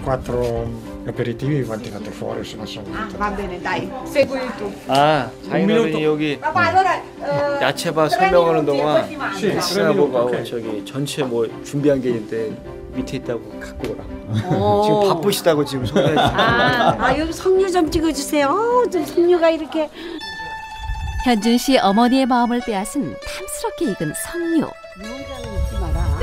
4 aperitivi quanti fate fuori, se non sono. Ah, va bene, dai, segui tu. 아, 장인어른이 여기 야채밥 설명하는 동안 식사하고 저기 전체 뭐 준비한 게 있는데 밑에 있다고 갖고 오라. 지금 바쁘시다고 지금 소개해 주세요. 아, 여기 석류 좀 찍어주세요. 저 석류가 이렇게. 현준 씨 어머니의 마음을 빼앗은 탐스럽게 익은 석류. 무언가는 잊지 마라.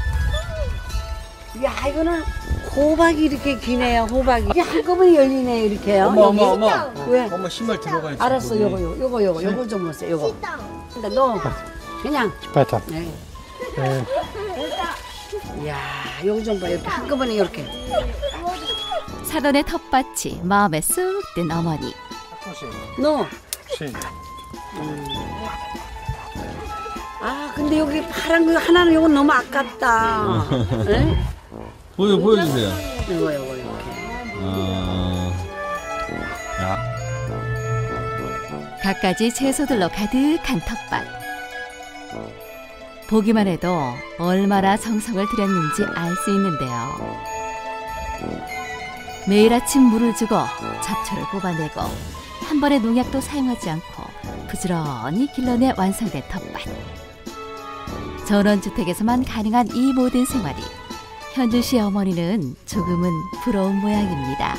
야, 이거는 호박이 이렇게 기네요. 호박이. 이게 한꺼번에 열리네 이렇게요. 엄마. 왜? 엄마 신발 들어가 있어. 알았어, 요거 좀 보세요. 요거. 근데 너 그냥. Aspetta. 네. 이야, 요거 좀 봐. 이렇게 한꺼번에 이렇게. 사돈의 텃밭이 마음에 쑥 든 어머니. 너. Sì. 아, 근데 여기 파란 거 하나는 요거 너무 아깝다. 네? 보여주세요. 이거 이렇게. 갖가지 채소들로 가득한 텃밭. 보기만 해도 얼마나 정성을 들였는지 알 수 있는데요. 매일 아침 물을 주고 잡초를 뽑아내고 한 번의 농약도 사용하지 않고 부지런히 길러내 완성된 텃밭. 전원주택에서만 가능한 이 모든 생활이 현준 씨의 어머니는 조금은 부러운 모양입니다.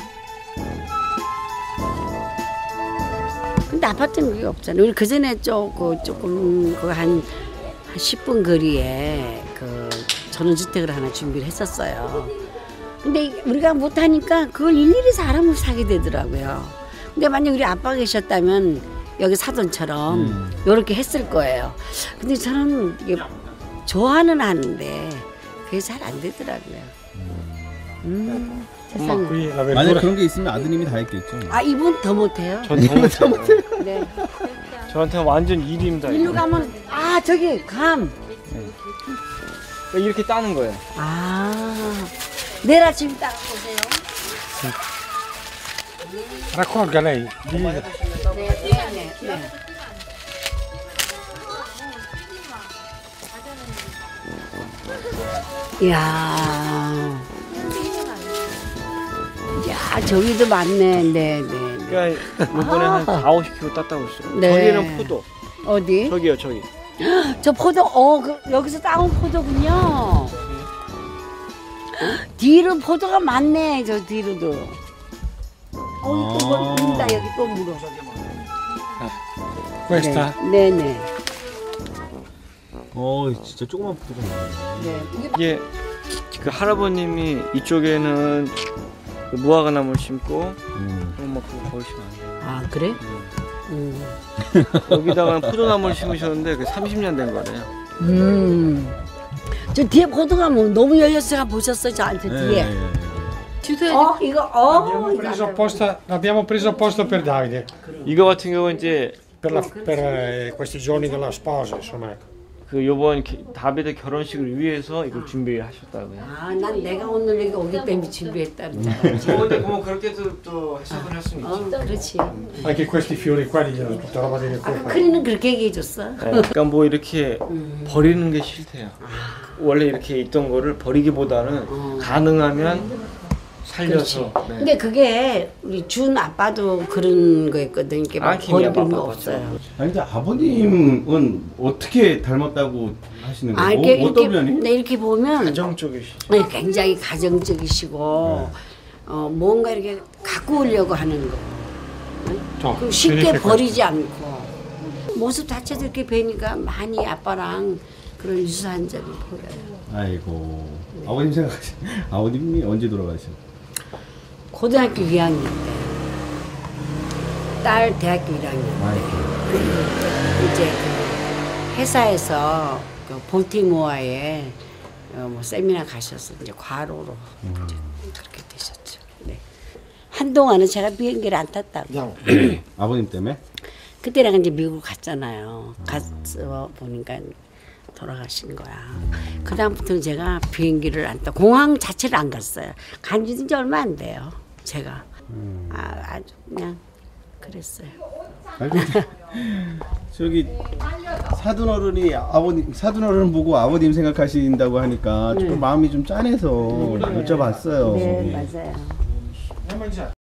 근데 아파트는 그게 없잖아요. 우리 그 전에 조금 한 10분 거리에 그 전원주택을 하나 준비를 했었어요. 근데 우리가 못하니까 그걸 일일이 사람을 사게 되더라고요. 근데 만약 우리 아빠가 계셨다면 여기 사돈처럼 이렇게 했을 거예요. 근데 저는 이게 좋아는 하는데 그게 잘 안 되더라고요. 세상에. 만약 그런 게 있으면 아드님이 다 했겠죠. 아, 이분 더 못해요? 전 더 못해요. 네. 저한테는 완전 일입니다. 일로 가면 아, 저기 감. 이렇게 따는 거예요. 아, 내일 아침 따라 보세요. Raccolga lei. 네. 이야, 저기도 많네. 네. 그러니까 이번에 한 4-50kg 땄다고 했어요. 네. 저기는 포도. 어디? 저기요, 저기. 저 포도, 여기서 따온 포도군요. 뒤로 포도가 많네, 저 뒤로도. 또 물다, 여기 또 물어. Questa? 네네. 진짜 조그만 포도가 많네. 네. 이게 그 할아버님이 이쪽에는 무화과나무를 심고 그럼 막 그거 거시면 안 돼요. 아, 그래? 여기다가 포도나무를 심으셨는데 그게 30년 된 거래요. 저 뒤에 포도가 뭐 너무 열렸어요. 보셨어요? 저 뒤에. 이거 L'abbiamo preso apposta per Davide. 이거 같은 경우는 이제 Per questi giorni della sposa, insomma. 그 요번 다비드 결혼식을 위해서 이걸 준비하셨다고요. 아, 난 내가 오늘 여기 오기 때문에 준비했다는 근데 뭐 그렇게도 또 해석을 할 수는 있죠. 그렇지. Anche questi fiori qua glielo porterò a vedere qui. 크리는 그렇게 얘기해줬어. 네, 그러니까 뭐 이렇게 버리는 게 싫대요. 원래 이렇게 있던 거를 버리기보다는 가능하면 살려서. 네. 근데 그게 우리 준 아빠도 그런 거였거든. 이렇게 막 버리는 거 없어요. 아니 근데 아버님은 어떻게 닮았다고 하시는 아, 거예요? 이렇게, 어떤 면이? 네, 이렇게 보면 가정적이시죠. 네, 굉장히 가정적이시고 뭔가 이렇게 갖고 오려고 하는 거. 그리고 쉽게 버리지 않고 모습 자체도 이렇게 뵈니까 많이 아빠랑 그런 유사한 점이 보여요. 아이고 아버님 생각하시. 아버님이 언제 돌아가셨어요? 고등학교 2학년 때, 딸 대학교 1학년 때, 이제 그 회사에서 그 볼티모어에 뭐 세미나 가셔서 이제 과로로 이제 그렇게 되셨죠. 네. 한동안은 제가 비행기를 안 탔다고. 아버님 때문에? 그때랑 이제 미국 갔잖아요. 가서 보니까 돌아가신 거야. 그 다음부터는 제가 비행기를 안 타, 공항 자체를 안 갔어요. 간지 이제 얼마 안 돼요. 제가 아주 그냥 그랬어요. 아, 근데 저기 사돈어른이 사돈어른 보고 아버님 생각하신다고 하니까 조금 마음이 좀 짠해서 여쭤봤어요. 네, 맞아요.